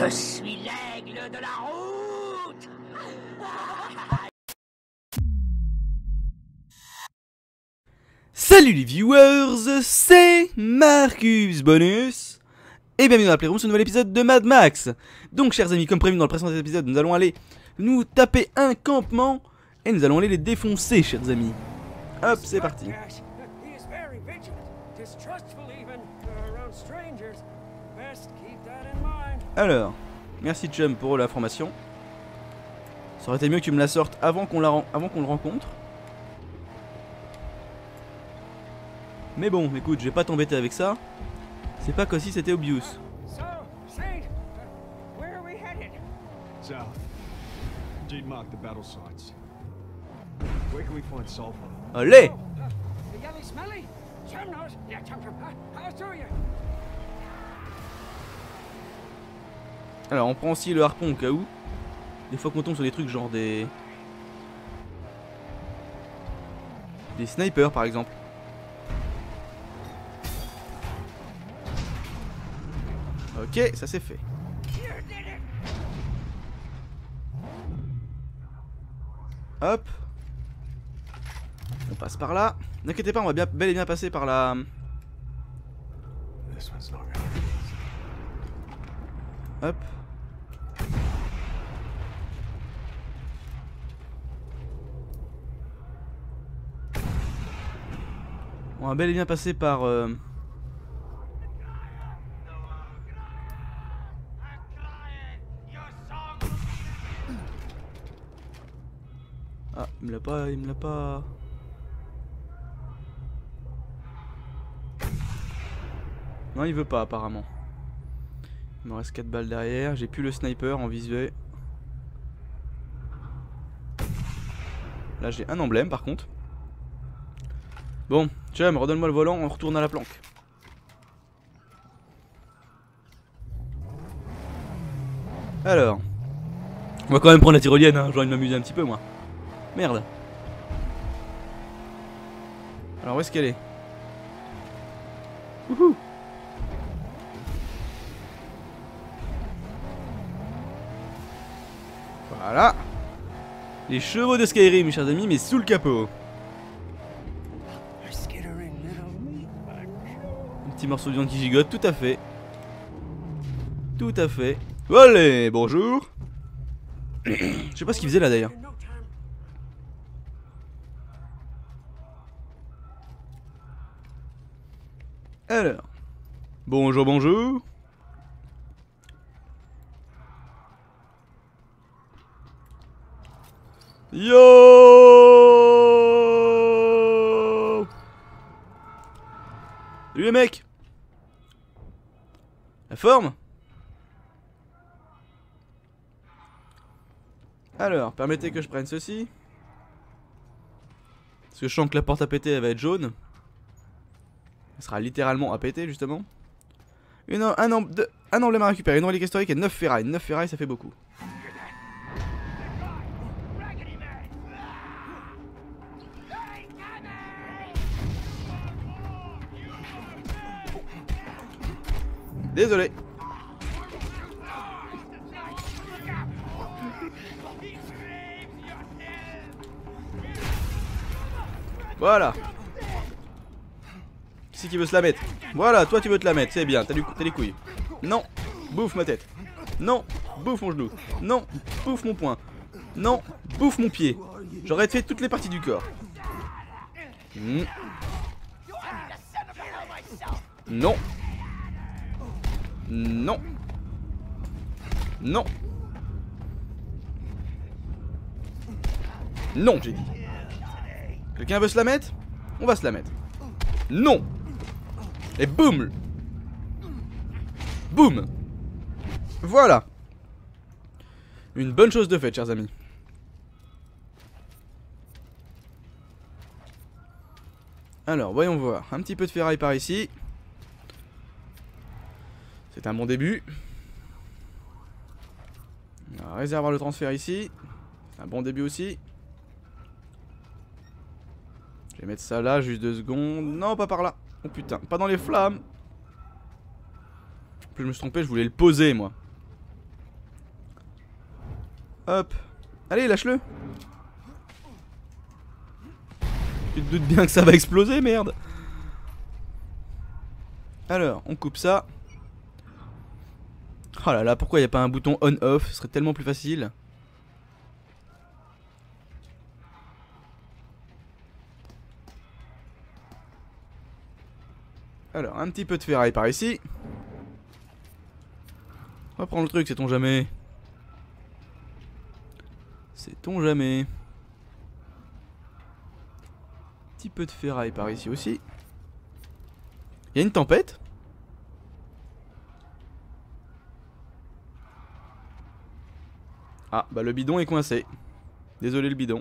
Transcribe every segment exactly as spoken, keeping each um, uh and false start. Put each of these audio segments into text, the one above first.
Je suis l'aigle de la route. Salut les viewers, c'est Marcus Bonus et bienvenue dans la Playroom sur un nouvel épisode de Mad Max. Donc chers amis, comme prévu dans le précédent épisode, nous allons aller nous taper un campement et nous allons aller les défoncer, chers amis. Hop, c'est parti. Alors, merci Chum pour l'information. Ça aurait été mieux que tu me la sortes avant qu'on la avant qu'on le rencontre. Mais bon, écoute, je vais pas t'embêter avec ça. C'est pas comme si c'était obvious. Allez! Alors on prend aussi le harpon au cas où. Des fois qu'on tombe sur des trucs genre des... Des snipers par exemple. Ok, ça c'est fait. Hop. On passe par là. N'inquiétez pas, on va bien, bel et bien passer par la... Hop. On va bel et bien passer par... Euh... Ah, il me l'a pas... Il me l'a pas... Non, il veut pas apparemment. Il me reste quatre balles derrière. J'ai plus le sniper en visuel. Là, j'ai un emblème par contre. Bon, Chum, redonne-moi le volant, on retourne à la planque. Alors, on va quand même prendre la tyrolienne, hein. J'ai envie de m'amuser un petit peu moi. Merde. Alors où est-ce qu'elle est? Wouhou. Voilà. Les chevaux de Skyrim, mes chers amis, mais sous le capot. Un petit morceau de viande qui gigote, tout à fait. Tout à fait. Allez, bonjour. Je sais pas ce qu'il faisait là d'ailleurs. Alors. Bonjour, bonjour. Yo! Salut les mecs! La forme? Alors, permettez que je prenne ceci. Parce que je sens que la porte à péter elle va être jaune. Elle sera littéralement à péter justement. Une, un, un, de, un emblème à récupérer, une relique historique et neuf ferrailles. neuf ferrailles ça fait beaucoup. Désolé. Voilà. Qui c'est qui veut se la mettre? Voilà, toi tu veux te la mettre, c'est bien, t'as les couilles. Non, bouffe ma tête. Non, bouffe mon genou. Non, bouffe mon poing. Non, bouffe mon pied. J'aurais fait toutes les parties du corps. Mmh. Non. Non. Non. Non, j'ai dit. Quelqu'un veut se la mettre? On va se la mettre. Non. Et boum. Boum. Voilà. Une bonne chose de faite, chers amis. Alors, voyons voir. Un petit peu de ferraille par ici. C'est un bon début. On va réservoir le transfert ici. C'est un bon début aussi. Je vais mettre ça là, juste deux secondes. Non, pas par là. Oh putain, pas dans les flammes. En plus, je me suis trompé, je voulais le poser, moi. Hop. Allez, lâche-le. Tu te doutes bien que ça va exploser, merde. Alors, on coupe ça. Oh là là, pourquoi il n'y a pas un bouton on-off? Ce serait tellement plus facile. Alors, un petit peu de ferraille par ici. On va prendre le truc, sait-on jamais. Sait-on jamais. Un petit peu de ferraille par ici aussi. Il y a une tempête. Ah, bah le bidon est coincé. Désolé le bidon.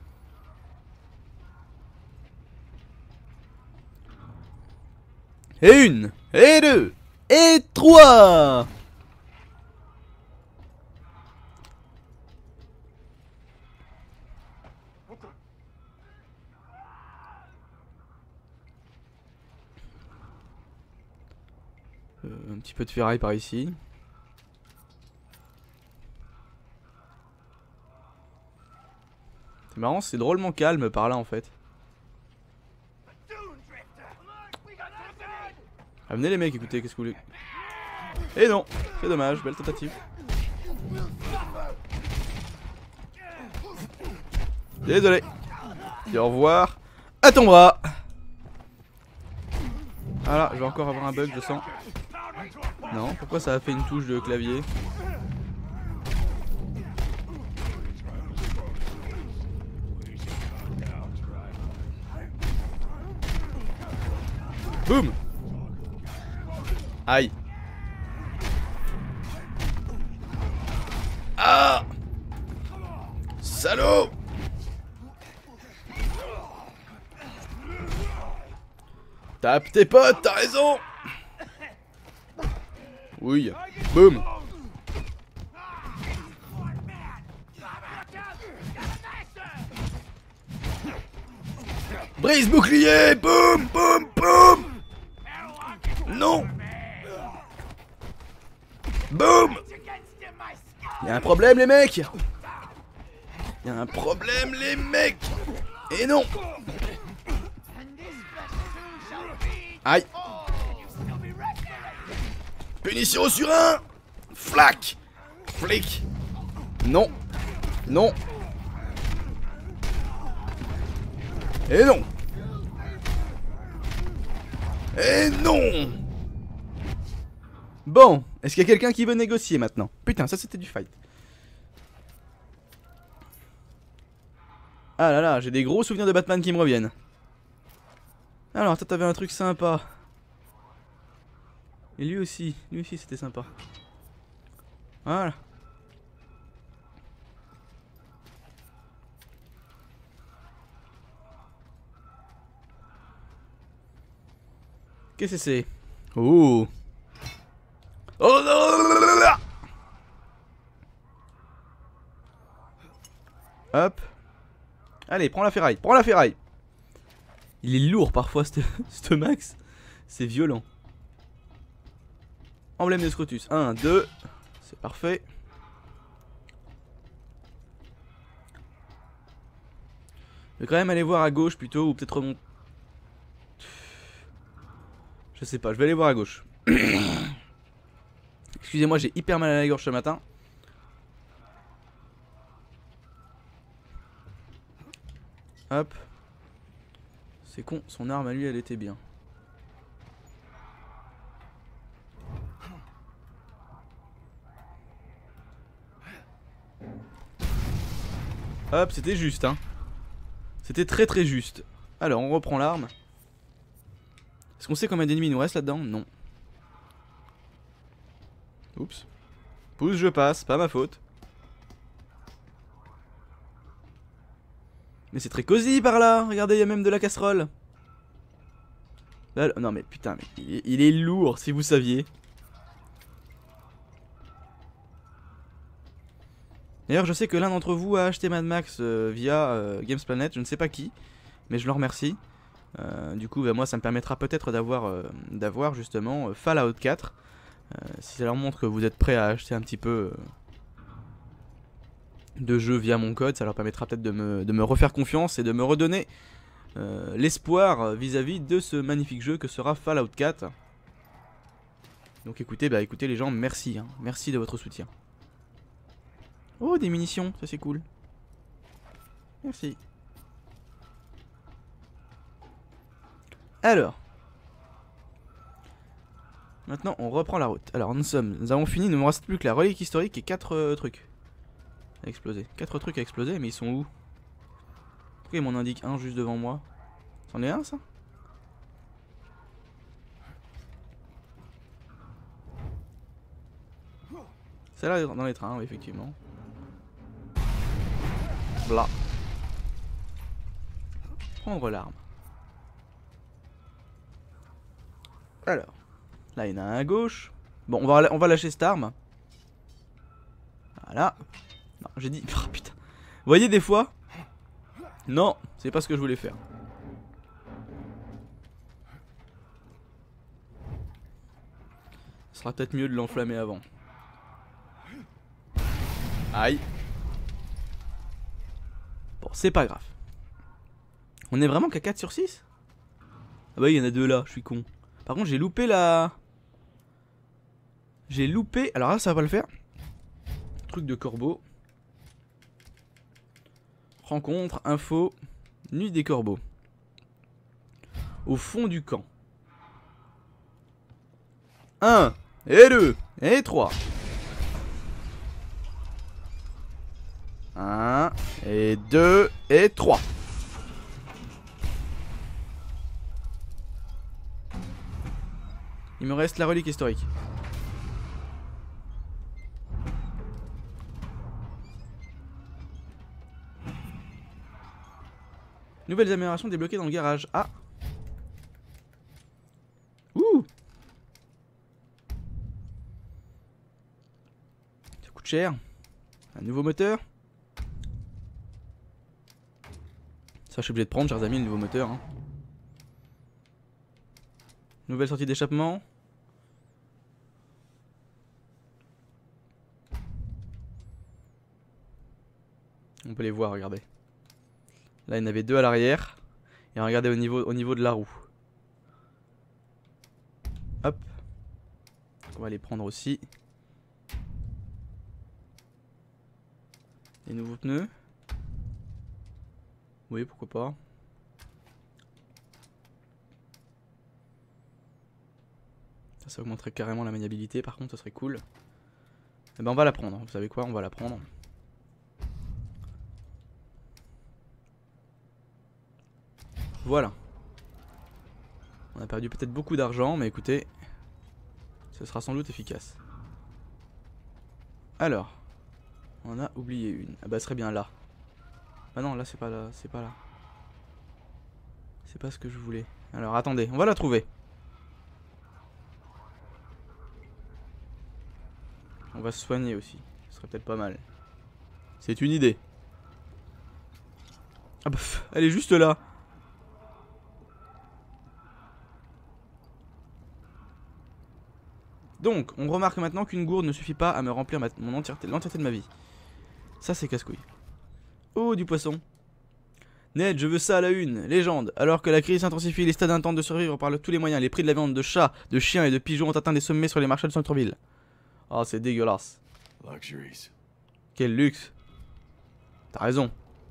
Et une, et deux, et trois. Euh, un petit peu de ferraille par ici. C'est marrant, c'est drôlement calme par là en fait. Ah, venez les mecs, écoutez, qu'est-ce que vous voulez? Et non, c'est dommage, belle tentative. Désolé. Et au revoir. À ton bras. Voilà, je vais encore avoir un bug, je sens. Non, pourquoi ça a fait une touche de clavier? Boum. Aïe. Ah. Salaud. Tape tes potes, t'as raison. Oui. Boum. Brise bouclier. Boum, boum, boum. Non. Boum. Y'a un problème les mecs. Y'a un problème les mecs. Et non. Aïe. Punition sur un. Flac. Flic. Non. Non. Et non. Et non. Bon, est-ce qu'il y a quelqu'un qui veut négocier maintenant? Putain, ça c'était du fight. Ah là là, j'ai des gros souvenirs de Batman qui me reviennent. Alors, toi t'avais un truc sympa. Et lui aussi, lui aussi c'était sympa. Voilà. Qu'est-ce que c'est? Oh. Oh non. Hop. Allez, prends la ferraille, prends la ferraille. Il est lourd parfois, ce max. C'est violent. Emblème de Scrotus. un, deux. C'est parfait. Je vais quand même aller voir à gauche plutôt, ou peut-être remonter. Je sais pas, je vais aller voir à gauche. Excusez-moi, j'ai hyper mal à la gorge ce matin. Hop. C'est con, son arme à lui elle était bien. Hop, c'était juste hein. C'était très très juste. Alors on reprend l'arme. Est-ce qu'on sait combien d'ennemis il nous reste là-dedans? Non. Oups. Pousse, je passe, pas ma faute. Mais c'est très cosy par là. Regardez, il y a même de la casserole. Là, non mais putain, mais il est, il est lourd si vous saviez. D'ailleurs, je sais que l'un d'entre vous a acheté Mad Max euh, via euh, Games Planet. Je ne sais pas qui, mais je le remercie. Euh, du coup, bah, moi, ça me permettra peut-être d'avoir euh, d'avoir justement euh, Fallout quatre. Euh, si ça leur montre que vous êtes prêt à acheter un petit peu euh, de jeu via mon code. Ça leur permettra peut-être de me, de me refaire confiance et de me redonner euh, l'espoir vis-à-vis de ce magnifique jeu que sera Fallout quatre. Donc écoutez, bah écoutez les gens, merci, hein, merci de votre soutien. Oh, des munitions, ça c'est cool. Merci. Alors. Maintenant, on reprend la route. Alors, nous sommes, nous avons fini, il ne me reste plus que la relique historique et quatre euh, trucs à exploser. quatre trucs à exploser, mais ils sont où? Pourquoi il m'en indique un juste devant moi? C'en est un, ça? C'est là dans les trains, oui, effectivement. Blah. Prendre l'arme. Alors. Là, il y en a un à gauche. Bon, on va, on va lâcher cette arme. Voilà. Non, j'ai dit... Oh, putain. Vous voyez des fois? Non, c'est pas ce que je voulais faire. Ce sera peut-être mieux de l'enflammer avant. Aïe. Bon, c'est pas grave. On est vraiment qu'à quatre sur six? Ah bah il y en a deux là, je suis con. Par contre j'ai loupé la... J'ai loupé... Alors là ça va pas le faire. Truc de corbeau. Rencontre, info, nuit des corbeaux. Au fond du camp. un et deux et trois. un et deux et trois. Il me reste la relique historique. Nouvelles améliorations débloquées dans le garage. Ah. Ouh. Ça coûte cher. Un nouveau moteur. Ça je suis obligé de prendre, chers amis, le nouveau moteur. Hein. Nouvelle sortie d'échappement. On peut les voir, regardez. Là il y en avait deux à l'arrière. Et regardez au niveau, au niveau de la roue. Hop. On va les prendre aussi. Les nouveaux pneus. Oui, pourquoi pas. Ça, ça augmenterait carrément la maniabilité, par contre, ça serait cool. Eh ben, on va la prendre. Vous savez quoi? On va la prendre. Voilà. On a perdu peut-être beaucoup d'argent, mais écoutez, ce sera sans doute efficace. Alors, on a oublié une. Ah bah, ce serait bien là. Ah non, là c'est pas là, c'est pas là. C'est pas ce que je voulais. Alors attendez, on va la trouver. On va se soigner aussi. Ce serait peut-être pas mal. C'est une idée. Ah bah, elle est juste là. Donc, on remarque maintenant qu'une gourde ne suffit pas à me remplir ma, mon entièreté, l'entièreté de ma vie. Ça, c'est casse-couille. Oh, du poisson. Ned, je veux ça à la une. Légende. Alors que la crise s'intensifie, les stades intentent de survivre par le, tous les moyens. Les prix de la viande de chats, de chiens et de pigeons ont atteint des sommets sur les marchés de centre-ville. Oh, c'est dégueulasse. Luxuries. Quel luxe. T'as raison.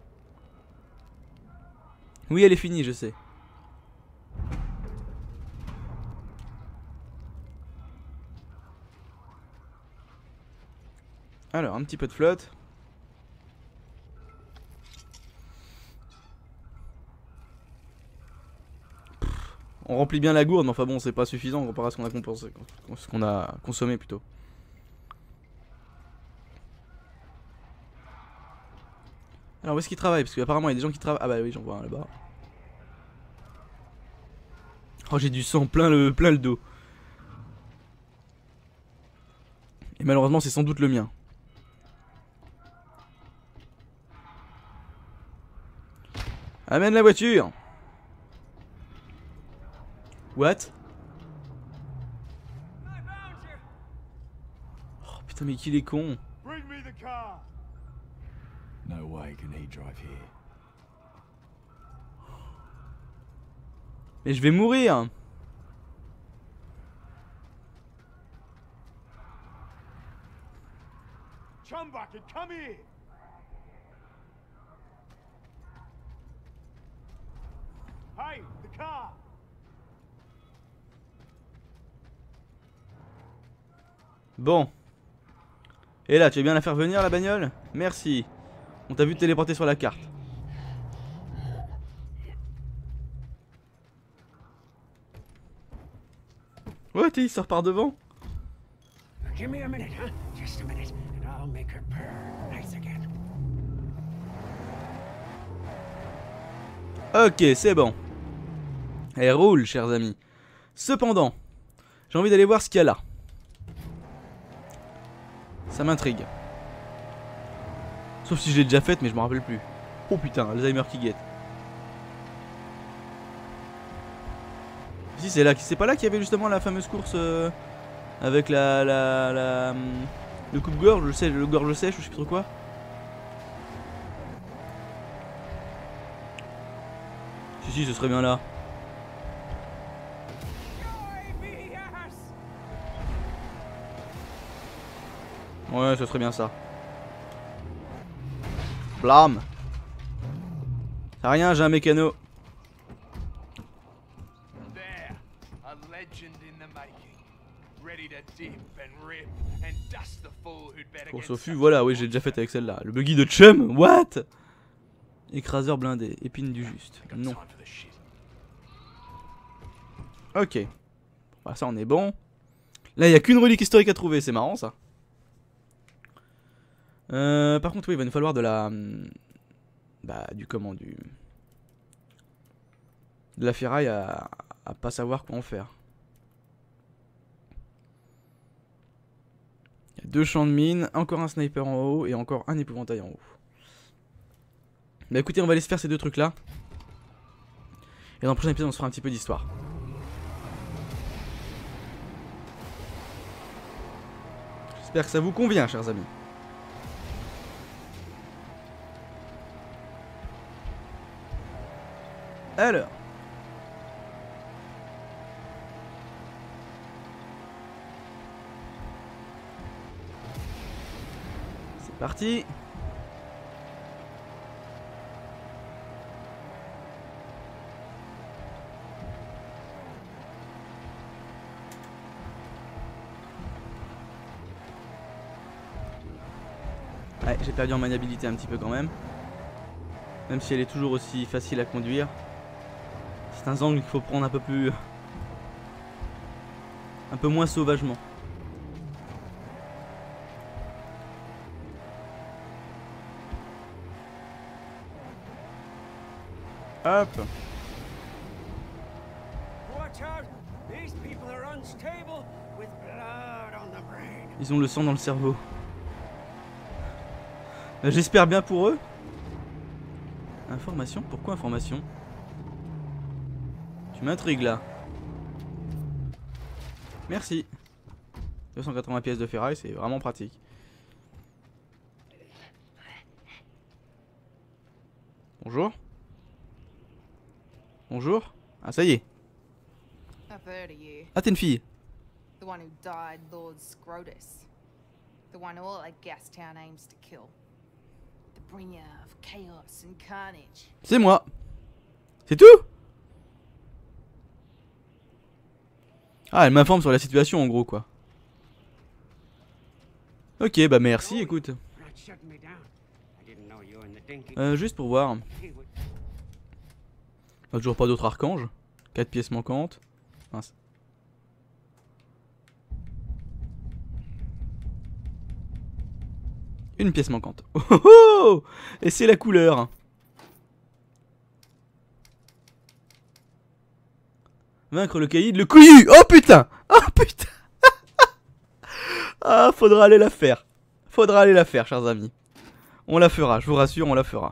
Oui, elle est finie, je sais. Alors, un petit peu de flotte. Pff, on remplit bien la gourde, mais enfin bon, c'est pas suffisant comparé à ce qu'on a compensé, ce qu'on a consommé plutôt. Alors, où est-ce qu'ils travaillent? Parce qu'apparemment, il y a des gens qui travaillent. Ah bah oui, j'en vois un là-bas. Oh, j'ai du sang plein le, plein le dos. Et malheureusement, c'est sans doute le mien. Amène la voiture. What? Oh putain, mais qu'il est con. No way can he drive here. Mais je vais mourir. Chumbucket, come here. Hey, the car. Bon. Et là, tu veux bien la faire venir la bagnole? Merci. On t'a vu te téléporter sur la carte. Ouais, t'es, il sort par devant. Give me a minute, huh? Just a minute, and I'll make her purr nice again. Ok, c'est bon. Elle roule, chers amis. Cependant, j'ai envie d'aller voir ce qu'il y a là. Ça m'intrigue. Sauf si je l'ai déjà faite, mais je me rappelle plus. Oh putain, Alzheimer qui guette. Si, c'est là, c'est pas là qu'il y avait justement la fameuse course euh, avec la, la, la, le coupe-gorge, le, sèche, le gorge sèche ou je sais plus trop quoi. Si, si, ce serait bien là. Ouais, ce serait bien ça. Blam. C'est rien, j'ai un mécano. There, a legend in the making. Ready to dip and rip and dust the fool who'd better Course get au fût, such voilà, a oui, j'ai déjà monster. fait avec celle-là. Le buggy de Chum, what? Écraseur blindé, épine du juste. Got Non. time for the shit. Ok. Bah, ça, on est bon. Là, il n'y a qu'une relique historique à trouver, c'est marrant ça. Euh, par contre, oui, il va nous falloir de la. Bah, du comment, du. De la ferraille à, à pas savoir quoi en faire. Il y a deux champs de mine, encore un sniper en haut et encore un épouvantail en haut. Bah écoutez, on va laisser faire ces deux trucs là. Et dans le prochain épisode, on se fera un petit peu d'histoire. J'espère que ça vous convient, chers amis. Alors. C'est parti. Ouais, j'ai perdu en maniabilité un petit peu quand même. Même si elle est toujours aussi facile à conduire. C'est un angle qu'il faut prendre un peu plus... Un peu moins sauvagement. Hop. Watch out! These people are unstable with blood on the brain. Ils ont le sang dans le cerveau. J'espère bien pour eux. Information? Pourquoi information? Tu m'intrigues là. Merci. deux cent quatre-vingts pièces de ferraille, c'est vraiment pratique. Bonjour. Bonjour. Ah, ça y est. I've heard of you. Ah, t'es une fille. The one who died Lord Scrotus. The one all that Gastown aims to kill. The bringer of chaos and carnage. C'est moi. C'est tout? Ah, elle m'informe sur la situation en gros quoi. Ok, bah merci, écoute. Not shutting me down. I didn't know you were in the dinky. Euh, juste pour voir. He would- Ah, toujours pas d'autres archanges. quatre pièces manquantes. Mince. Une pièce manquante. Oh, oh, oh. Et c'est la couleur. Vaincre le caïd, le couillu. Oh putain. Oh putain. Ah, faudra aller la faire. Faudra aller la faire, chers amis. On la fera, je vous rassure, on la fera.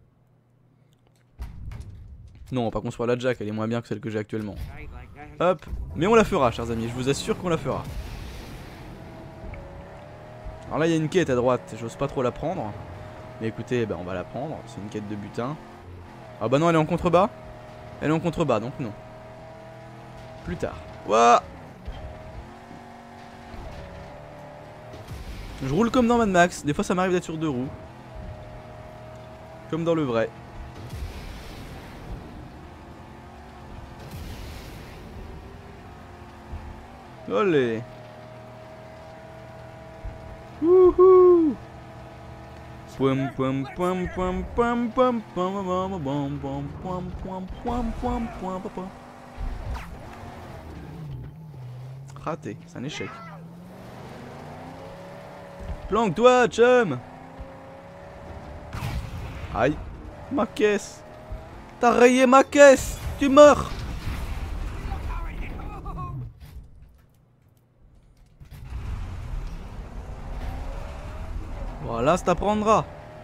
Non, on va pas construire la Jack, elle est moins bien que celle que j'ai actuellement. Died like that. Hop, mais on la fera, chers amis, je vous assure qu'on la fera. Alors là, il y a une quête à droite, j'ose pas trop la prendre. Mais écoutez, bah, on va la prendre. C'est une quête de butin. Ah bah non, elle est en contrebas. Elle est en contrebas, donc non. Plus tard. Ouah. Je roule comme dans Mad Max. Des fois, ça m'arrive d'être sur deux roues. Comme dans le vrai. Olé. Wouhou. Pom pom pom pom pom pom pom pom pom pom pom pom pom pom pom pom. Raté, c'est un échec. Planque-toi, chum. Aïe. Ma caisse. T'as rayé ma caisse. Tu meurs. Voilà, ça t'apprendra.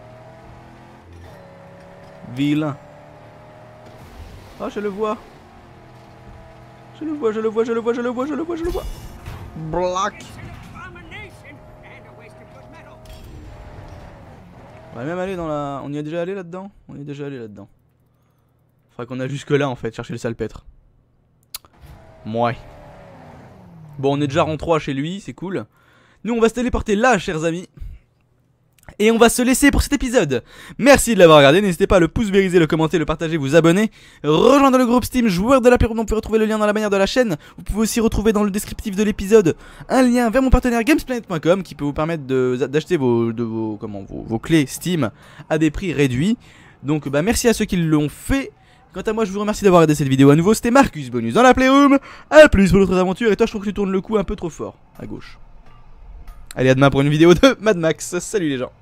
Vilain. Ah, je le vois. Je le vois, je le vois, je le vois, je le vois, je le vois, je le vois. Black. On va même aller dans la... On y est déjà allé là-dedans? On y est déjà allé là-dedans. Faudrait qu'on aille jusque là en fait, chercher le salpêtre. Mouais. Bon, on est déjà en trois chez lui, c'est cool. Nous, on va se téléporter là, chers amis. Et on va se laisser pour cet épisode. Merci de l'avoir regardé, n'hésitez pas à le pouce bériser, le commenter, le partager, vous abonner. Rejoindre le groupe Steam joueur de la Plérobe, vous pouvez retrouver le lien dans la bannière de la chaîne. Vous pouvez aussi retrouver dans le descriptif de l'épisode un lien vers mon partenaire Gamesplanet point com qui peut vous permettre d'acheter vos, de vos, comment, vos, vos clés Steam à des prix réduits. Donc bah merci à ceux qui l'ont fait. Quant à moi, je vous remercie d'avoir regardé cette vidéo à nouveau. C'était Marcus Bonus dans la Playroom. A plus pour d'autres aventures. Et toi, je trouve que tu tournes le coup un peu trop fort à gauche. Allez, à demain pour une vidéo de Mad Max. Salut les gens.